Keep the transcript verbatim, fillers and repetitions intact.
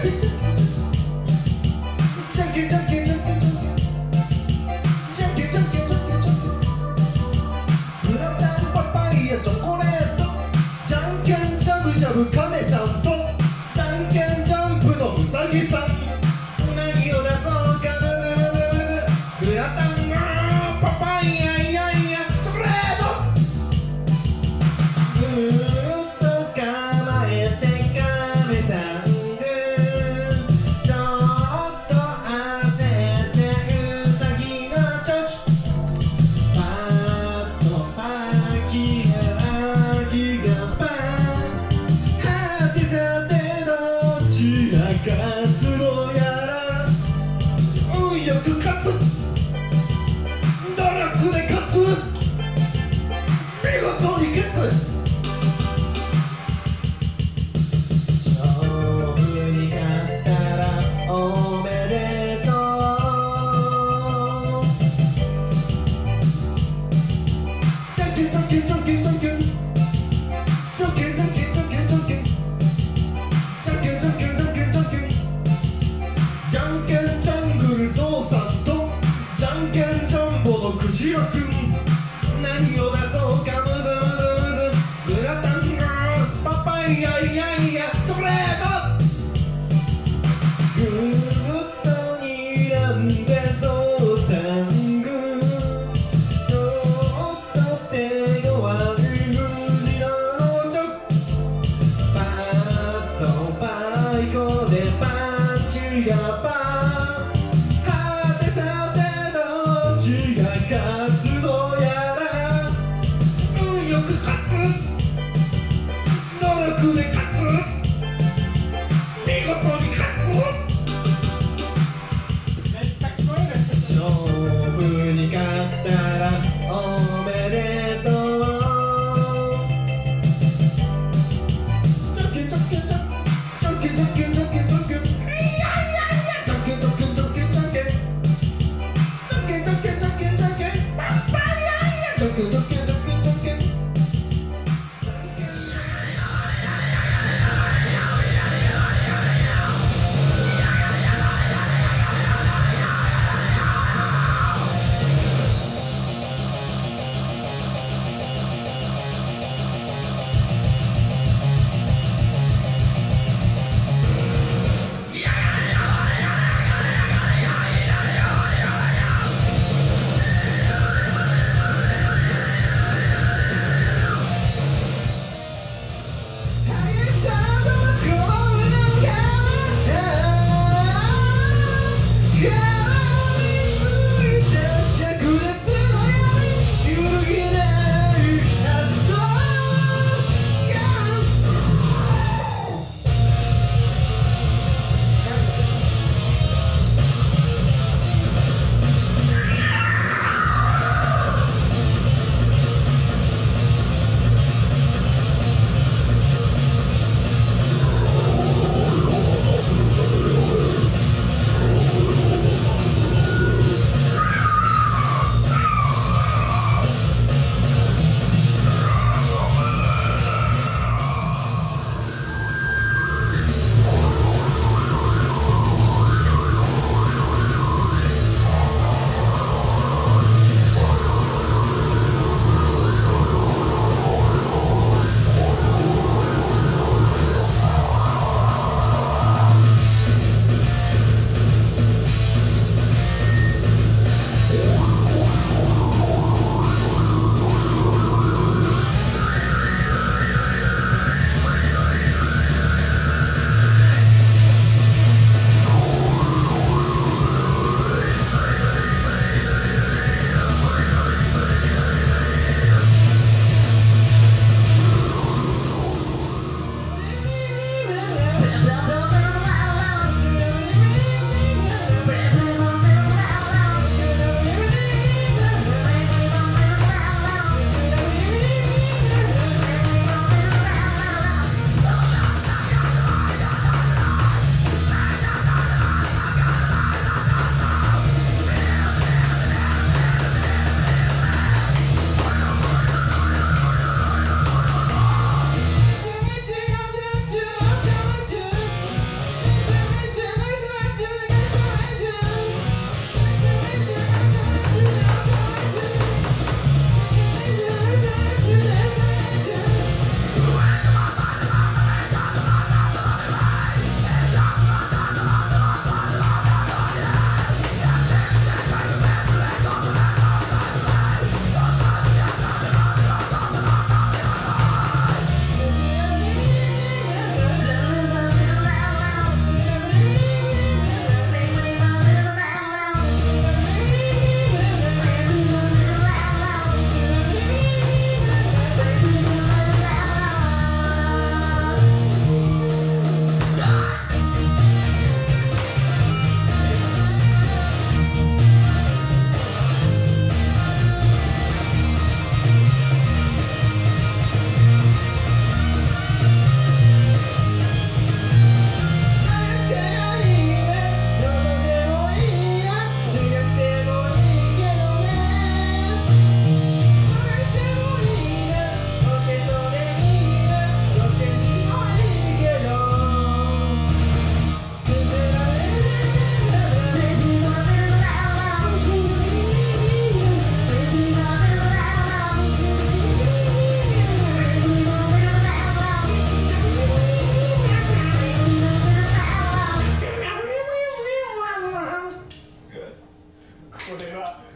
じゃんけんじゃんけんじゃんけんじゃんけんじゃんけんじゃんけんじゃんけんじゃんけんグラタンパパイヤチョコレートじゃんけんジャブジャブカメさんとじゃんけんジャンプのウサギさん何を出そうかブルブルブルグラタンがパパイヤいやいやチョコレートぐーっと構えてカメさんぐちょっと焦ってウサギのチョキパッとパキがアキがパンはこれは